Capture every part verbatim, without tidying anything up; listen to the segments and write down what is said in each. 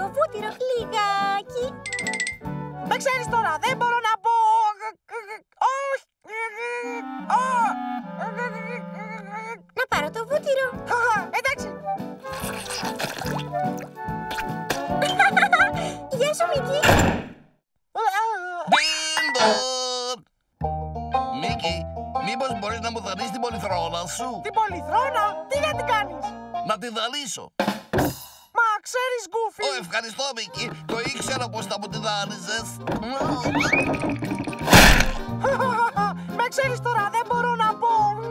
βούτυρο λιγάκι. Με ξέρεις τώρα, δεν μπορώ να πω. Όχι. Να πάρω το βούτυρο. Εντάξει. Γεια σου, Μίκυ. Μπιντον! Μίκυ, μήπως μπορείς να μου δανείς την πολυθρόνα σου? Την πολυθρόνα, τι να την κάνεις? Να τη δανείσω. Μα ξέρεις, Γκούφι. Ω, ευχαριστώ, Μίκυ. Το ήξερα πως θα μου τη δάνειζες. Με ξέρεις τώρα, δεν μπορώ να πω.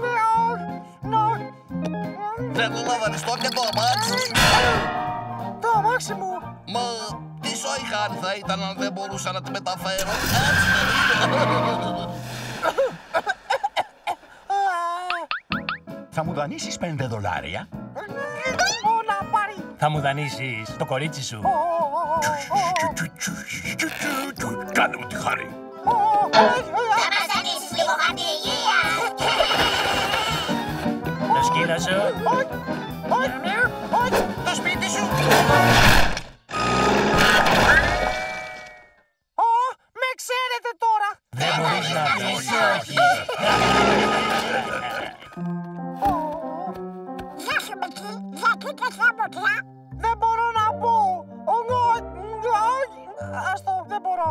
Θέλω να δανειστώ και το αμάξι σου. Το αμάξι μου. Μα τι σόι χάρη θα ήταν αν δεν μπορούσα να τη μεταφέρω. Θα μου δανείσεις πέντε δολάρια? Να πάρει. Θα μου δανείσεις το κορίτσι σου? Κάνε μου τη χάρη. Θα μας δανείσεις λίγο χαρτιγία. Το σκύλο σου? Όχι. Το σπίτι σου. Με ξέρετε τώρα. Δεν μπορείς να πεις όχι. Γεια σου, Μίκυ. Γιατί και θα μου πια? Δεν μπορώ να πω. Ας το, δεν μπορώ.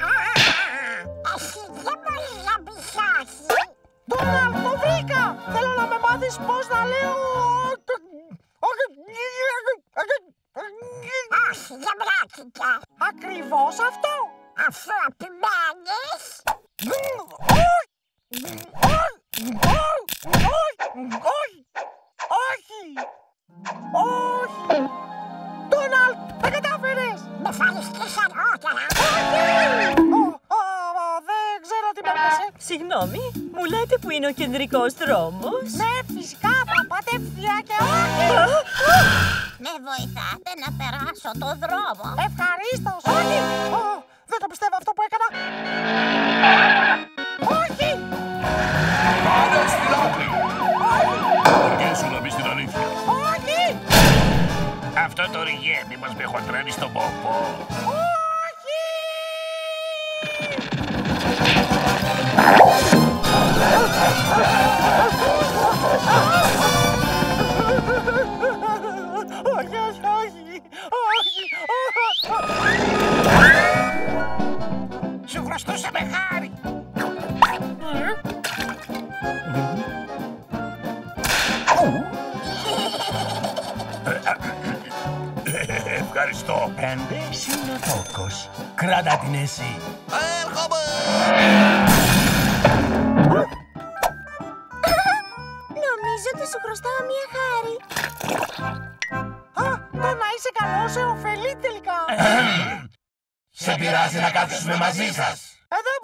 Εσύ δεν μπορείς να πεις όχι. Ντόναλντ, το βρήκα. Θέλω να με μάθεις πώς να λέω. Όχι, δεν μπράκηκα. Ακριβώς αυτό. Αφού επιμένεις. Όχι! Όχι! Όχι! Ντόναλντ, τα κατάφερες! Με ευχαριστείς αργότερα. Δεν ξέρω τι με έπιασε. Συγγνώμη, μου λέτε που είναι ο κεντρικός δρόμος? Ναι, φυσικά, θα πάτε ευθεία και όχι! Με βοηθάτε να περάσω το δρόμο? Ευχαρίστως! Όχι! Δεν το πιστεύω αυτό που έκανα! Όχι! Πάμε στην άκρη! Αργήσου να μπεις στην αλήθεια. Όχι! Αυτό το ριγέ, μήπως με χοντρένει στον πόπο. Όχι! Όχι, όχι, όχι! Όχι! Σου χρωστούσαμε χάρη. Ευχαριστώ. Πέντε συνοτόκος. Κράτα την εσύ. Έρχομαι. Νομίζω ότι σου χρωστάω μια χάρη. Α, το να είσαι καλός σε ωφελεί τελικά. Σε πειράζει να κάτσουμε μαζί σας? Εδώ